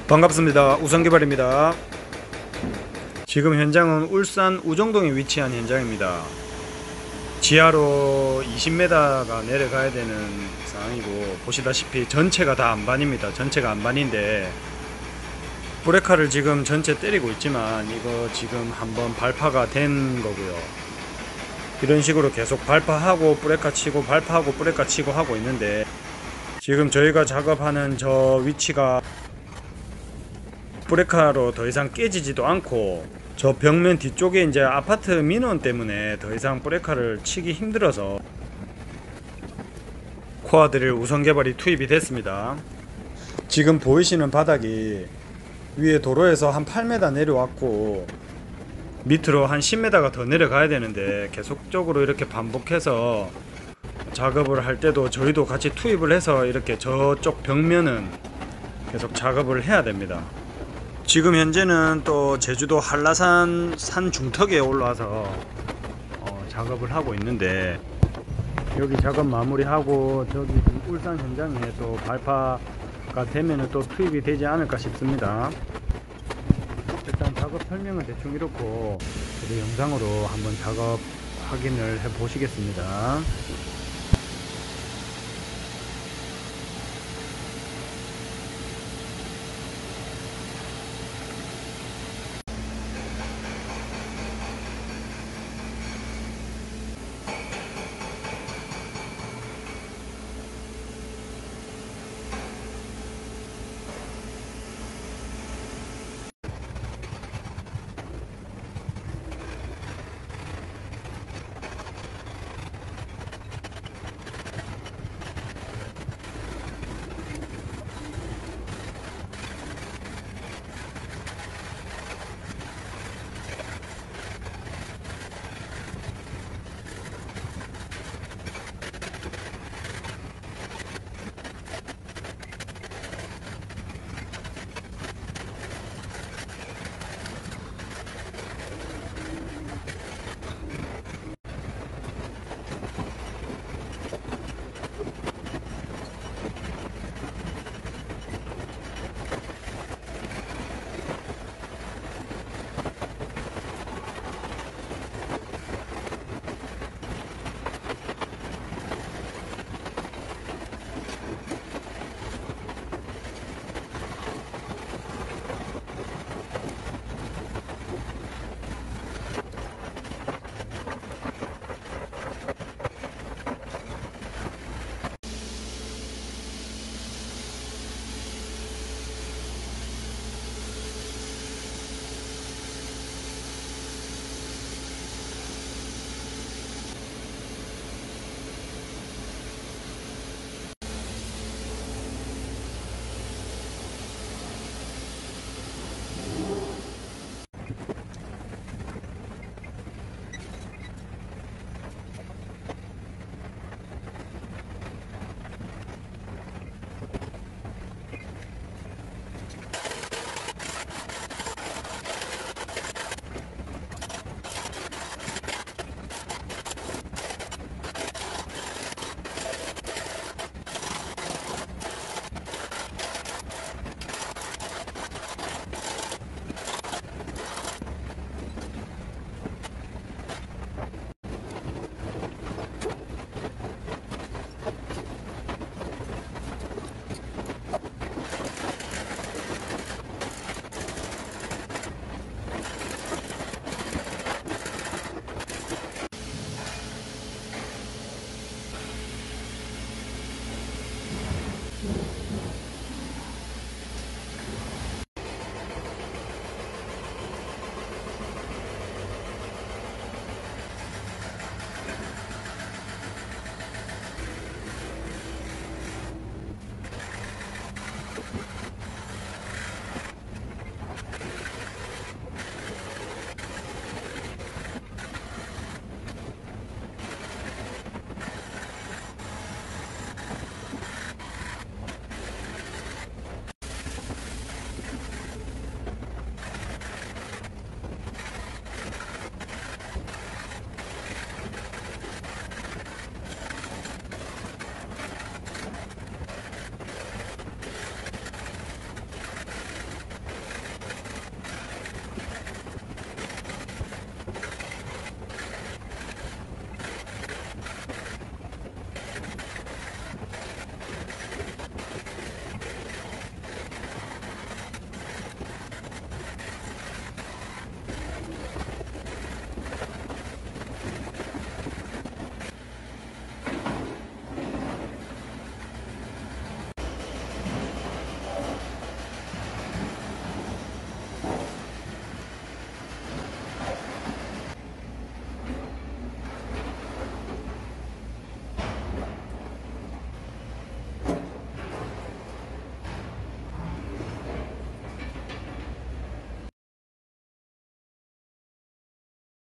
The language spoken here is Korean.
반갑습니다. 우선개발입니다. 지금 현장은 울산 우정동에 위치한 현장입니다. 지하로 20m가 내려가야 되는 상황이고, 보시다시피 전체가 다 안반입니다. 전체가 안반인데 브레이크를 지금 전체 때리고 있지만 이거 지금 한번 발파가 된 거고요. 이런 식으로 계속 발파하고 브레이크 치고 발파하고 브레이크 치고 하고 있는데, 지금 저희가 작업하는 저 위치가 브레이크로 더 이상 깨지지도 않고, 저 벽면 뒤쪽에 이제 아파트 민원 때문에 더 이상 브레이크를 치기 힘들어서 코어 드릴 우선개발이 투입이 됐습니다. 지금 보이시는 바닥이 위에 도로에서 한 8m 내려왔고 밑으로 한 10m가 더 내려가야 되는데, 계속적으로 이렇게 반복해서 작업을 할 때도 저희도 같이 투입을 해서 이렇게 저쪽 벽면은 계속 작업을 해야 됩니다. 지금 현재는 또 제주도 한라산 산 중턱에 올라와서 작업을 하고 있는데, 여기 작업 마무리하고 저기 울산 현장에 또 발파가 되면은 또 투입이 되지 않을까 싶습니다. 일단 작업 설명은 대충 이렇고, 영상으로 한번 작업 확인을 해 보시겠습니다.